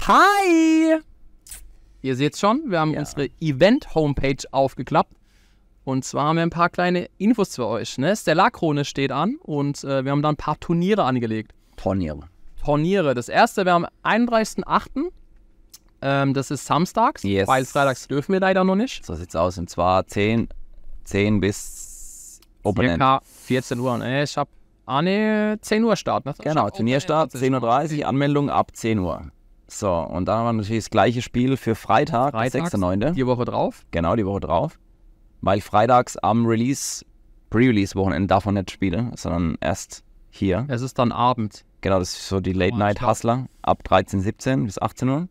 Hi! Ihr seht schon, wir haben unsere Event-Homepage aufgeklappt. Und zwar haben wir ein paar kleine Infos für euch. Ne? Stellar-Krone steht an und wir haben da ein paar Turniere angelegt. Turniere. Das erste wäre am 31.08. Das ist samstags, weil freitags dürfen wir leider noch nicht. So sieht's aus. Und zwar 10 bis Open End. Circa 14 Uhr. Ne, ich habe 10 Uhr Start. Ne? Genau, Turnierstart 10:30 Uhr, Anmeldung ab 10 Uhr. So, und dann haben wir natürlich das gleiche Spiel für Freitag 6.9. Die Woche drauf. Genau, die Woche drauf. Weil freitags am Pre-Release-Wochenende darf man nicht spielen, sondern erst hier. Es ist dann Abend. Genau, das ist so die Late-Night-Hustler ab 13:17 bis 18 Uhr.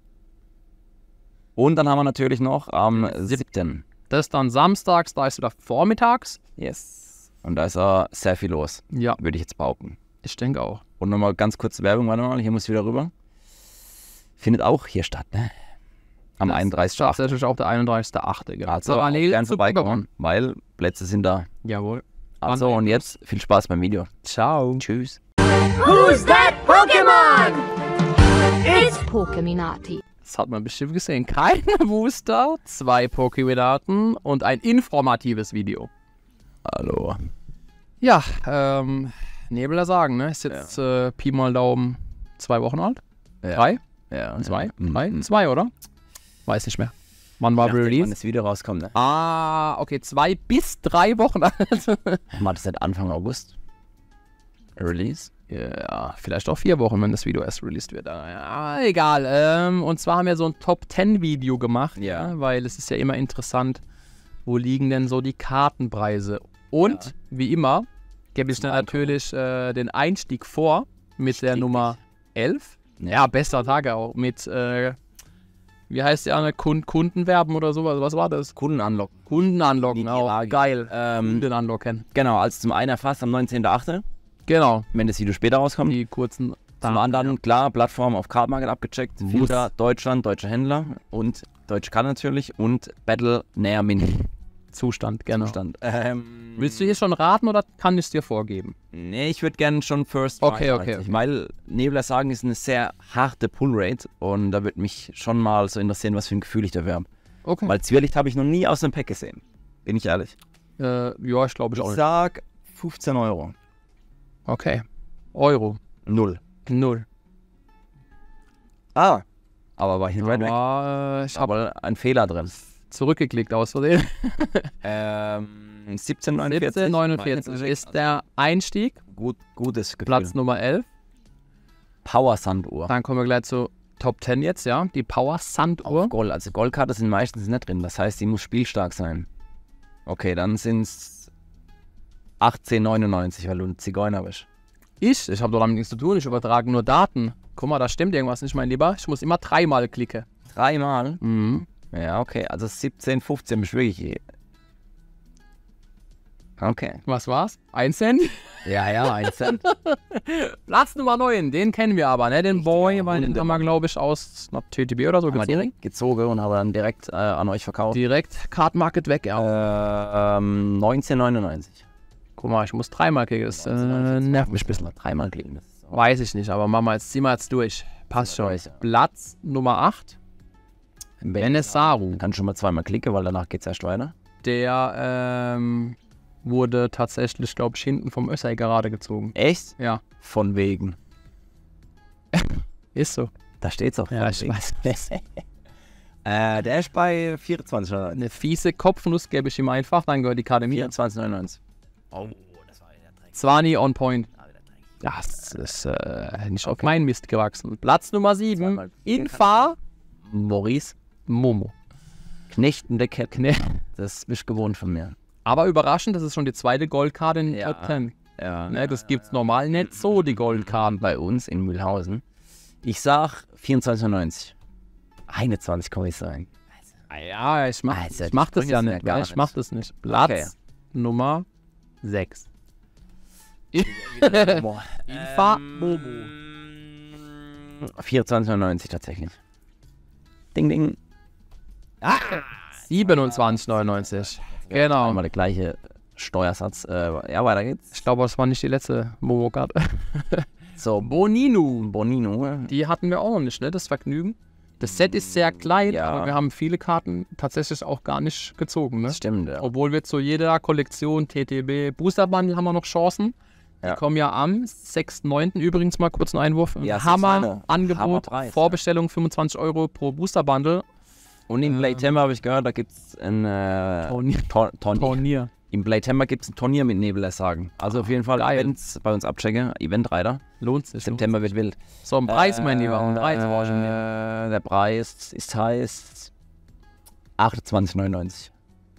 Und dann haben wir natürlich noch am 7. Das ist dann samstags, da ist wieder vormittags. Yes. Und da ist sehr viel los. Ja. Würde ich jetzt behaupten. Ich denke auch. Und nochmal ganz kurz Werbung, warte mal, hier muss ich wieder rüber. Findet auch hier statt, ne? Am 31.8. Das ist natürlich auch der 31.8. Genau. Also gerne vorbeikommen, weil Plätze sind da. Jawohl. Also und jetzt viel Spaß beim Video. Ciao. Tschüss. Who's that Pokémon? It's Pokéminati. Das hat man bestimmt gesehen. Keine Booster, 2 Pokémon-Daten und ein informatives Video. Hallo. Ja, Nebler sagen, ne? Ist jetzt Pi mal Daumen 2 Wochen alt? 3? Ja. 2? 3? 2, oder? Weiß nicht mehr. Wann war Release? Wann das Video rauskommt, ne? Ah, okay, 2 bis 3 Wochen alt. War das seit Anfang August? Release? Ja, vielleicht auch 4 Wochen, wenn das Video erst released wird. Ja, egal. Und zwar haben wir so ein Top-10-Video gemacht, ja, weil es ist ja immer interessant, wo liegen denn so die Kartenpreise. Und, wie immer, gebe ich dann natürlich den Einstieg vor mit der Nummer 11. Ja, bester Tage auch. Mit, wie heißt die andere? Kundenwerben oder sowas. Was war das? Kunden anlocken. Kunden anlocken, auch. Geil. Kunden anlocken. Genau, also zum einen erfasst am 19.8. Genau. Wenn das Video später rauskommt. Die kurzen. Zum anderen, klar, Plattform auf Card Market abgecheckt. Fußer, Deutschland, deutsche Händler und Deutsche Kann natürlich und Battle näher Mini. Zustand, genau. Zustand. Willst du hier schon raten oder kann ich es dir vorgeben? Nee, ich würde gerne schon First Okay. Weil Nebler sagen, ist eine sehr harte Pull-Rate und da würde mich schon mal so interessieren, was für ein Gefühl ich dafür habe. Okay. Weil Zwirlicht habe ich noch nie aus dem Pack gesehen. Bin ich ehrlich. Ja, ich glaube ich auch Ich nicht. sag 15 Euro. Okay. Euro. 0. Aber war ich nicht weit weg. Ich habe Aber ein Fehler drin. zurückgeklickt aus Versehen. 17,49. 17,49 ist der Einstieg. Gutes Gefühl. Platz Nummer 11. Power Sanduhr. Dann kommen wir gleich zu Top 10 jetzt, ja. Die Power Sanduhr. Gold. Also Goldkarte sind meistens nicht drin. Das heißt, die muss spielstark sein. Okay, dann sind es 18,99, weil du ein Zigeuner bist. Ich habe doch damit nichts zu tun. Ich übertrage nur Daten. Guck mal, da stimmt irgendwas nicht, mein Lieber. Ich muss immer 3-mal klicken. 3-mal? Mhm. Ja, okay. Also 17, 15 bist du wirklich. Okay. Was war's? 1 Cent? Ja, 1 Cent. Platz Nummer 9, den kennen wir aber, ne? Den Boy, weil den haben wir, glaube ich, aus einer TTB oder so Haben wir direkt gezogen und haben dann direkt an euch verkauft. Direkt Card Market weg, ja. 19,99. Guck mal, ich muss 3-mal klicken. Das nervt mich ein bisschen. 3-mal klicken. Das ist Weiß ich nicht, aber machen wir jetzt, ziehen wir jetzt durch. Passt schon. Platz Nummer 8. Benesaru. Kann schon mal 2-mal klicken, weil danach geht's erst weiter. Der wurde tatsächlich, glaube ich, hinten vom Össay gerade gezogen. Echt? Ja. Von wegen. Ist so. Da steht's auch. Ja, ich weiß. Der ist bei 24,99. Eine fiese Kopfnuss gebe ich ihm einfach, dann gehört die Karte mir. 24,99. Oh, das war wieder Dreck. 20 on point. Ja, das ist nicht auf meinen Mist gewachsen. Platz Nummer 7. Infa. Maurice. Momo. Knechtende Kette. Das bist du gewohnt von mir. Aber überraschend, das ist schon die zweite Goldkarte in Ja. Top 10. Ja. Ne, das gibt's normal nicht so, die Goldkarten. Bei uns in Mühlhausen. Ich sag 24,99. 21 kann ich sagen. Ja, ich mach das ja nicht. Ich mach das nicht. Platz Nummer 6. Infa Momo. 24,99 tatsächlich. Ding, ding. 27,99. Genau. Immer der gleiche Steuersatz. Ja, weiter geht's. Ich glaube, das war nicht die letzte Momo-Karte. So, Bonino. Bonino. Die hatten wir auch noch nicht, ne? Das Vergnügen. Das Set ist sehr klein, Ja. aber wir haben viele Karten tatsächlich auch gar nicht gezogen. Ne? Das stimmt, ja. Obwohl wir zu jeder Kollektion TTB Booster Bundle haben wir noch Chancen. Die Ja. kommen ja am 6.9. übrigens mal kurz einen Einwurf. Ja, Hammer-Angebot, Hammerpreis, Vorbestellung 25 € pro Booster Bundle. Und in Playtember habe ich gehört, da gibt es ein Turnier. Im Playtember gibt es ein Turnier mit Nebelessagen. Also auf jeden Fall Geil. Events bei uns abchecken. Eventreiter. Lohnt sich. September wird wild. So, ein Preis, mein Lieber. Ein Preis. Der Preis heißt 28,99.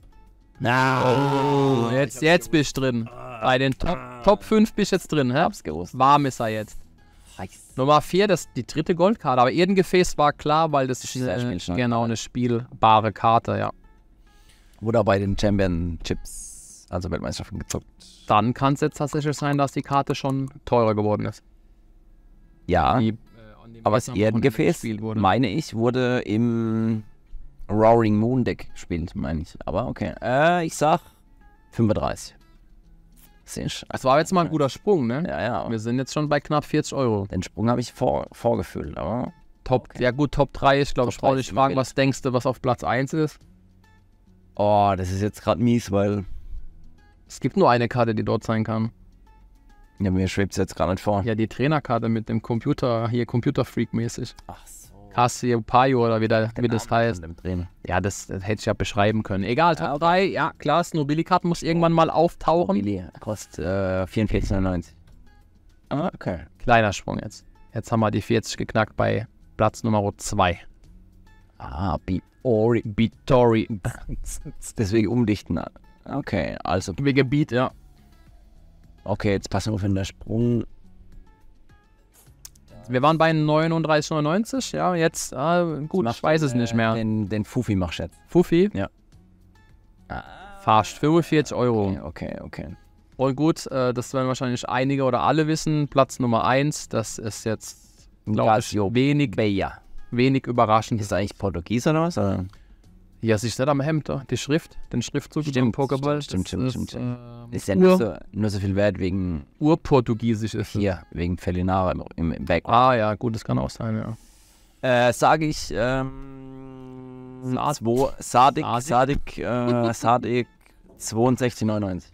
Oh, jetzt bist du drin. Bei den Top 5 bist du jetzt drin. Hä? Hab's gewusst. Warm ist er jetzt. Nummer 4, das ist die dritte Goldkarte. Aber Erdengefäß war klar, weil das ist sehr spielstark. genau eine spielbare Karte, ja. Wurde bei den Championships, also Weltmeisterschaften, gezockt. Dann kann es jetzt tatsächlich sein, dass die Karte schon teurer geworden ist. Ja, Die, an dem aber das Wochenende Erdengefäß, gespielt wurde. meine ich, wurde im Roaring Moon Deck gespielt, meine ich. Aber okay. Ich sag 35. Das war jetzt mal ein guter Sprung, ne? Ja. Wir sind jetzt schon bei knapp 40 €. Den Sprung habe ich vorgefühlt, aber Ja gut, Top 3. Ich glaube, Top ich brauche 3 nicht ist immer fragen, wild. was denkst du, was auf Platz 1 ist? oh, das ist jetzt gerade mies, weil Es gibt nur eine Karte, die dort sein kann. ja, mir schwebt es jetzt gar nicht vor. Ja, die Trainerkarte mit dem Computer, hier Computerfreak-mäßig. Ach so. Cassiopeia oder wie das heißt. Dem Trainer. Ja, das hätte ich ja beschreiben können. Egal, Top 3, ja klar, Snowbilly-Karten muss irgendwann mal auftauchen. Billy kostet 44,99. Ah, okay. Kleiner Sprung jetzt. Jetzt haben wir die 40 geknackt bei Platz Nummer 2. Ah, Bittori. deswegen umdichten. Okay, also, Wegen Beat, ja. okay, jetzt passen wir auf, wenn der Sprung. Wir waren bei 39,99, ja, jetzt, gut, ich weiß es nicht mehr. Den Fufi machst du jetzt. Fuffi? Ja. Fast 45 €. Okay. Und gut, das werden wahrscheinlich einige oder alle wissen. Platz Nummer 1, das ist jetzt, glaube ich, wenig überraschend. Ist das eigentlich Portugies oder was? Oder? Ja, siehst du da am Hemd, die Schrift, den Schriftzug Stimmt, im Pokéball. stimmt. Ist ja Ur- nur so viel wert wegen Urportugiesisch ist es. hier, wegen Felinara im Background. Ah ja, gut, das kann auch sein, ja. Sage ich Sadik 62,99.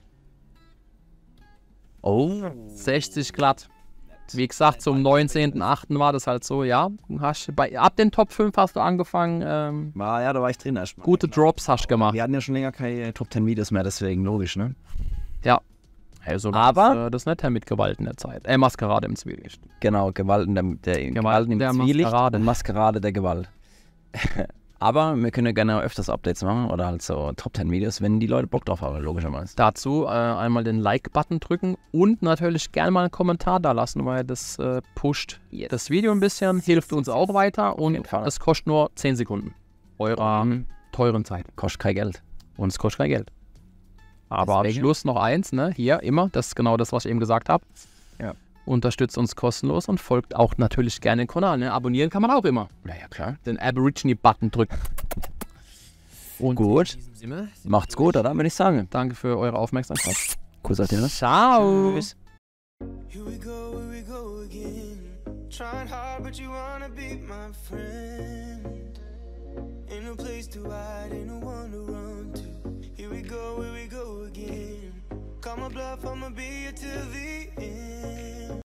Oh. 60 glatt. Wie gesagt, zum 19.08. war das halt so, ja. Ab den Top 5 hast du angefangen, Ja, da war ich drin erstmal. gute Drops hast du gemacht. Wir hatten ja schon länger keine Top 10 Videos mehr, deswegen logisch, ne? Ja. Also, Aber- das ist nicht mit Gewalt in der Zeit. Maskerade im Zwielicht. Genau, Gewalt im der Zwielicht Maskerade. und Maskerade der Gewalt. Aber wir können ja gerne öfters Updates machen oder halt so Top 10 Videos, wenn die Leute Bock drauf haben, logischerweise. Dazu einmal den Like-Button drücken und natürlich gerne mal einen Kommentar da lassen, weil das pusht das Video ein bisschen, hilft uns auch weiter jeden und Fall. es kostet nur 10 Sekunden eurer teuren Zeit. Kostet kein Geld. Und es kostet kein Geld. Aber am Deswegen? Schluss noch eins, ne? Hier immer, das ist genau das, was ich eben gesagt habe. Ja. Unterstützt uns kostenlos und folgt auch natürlich gerne den Kanal. Ne? Abonnieren kann man auch immer. Ja, klar. Den Aborigine-Button drücken. Und Gut. in diesem Sinne, Macht's gut, oder? Würde ich sagen. danke für eure Aufmerksamkeit. Kuss auf dir. Ciao. Tschüss. Here we go again. Trying hard, but you wanna be my friend. Ain't no place to hide, ain't no one to run to. Here we go again. Call my bluff, I'ma be here till the end.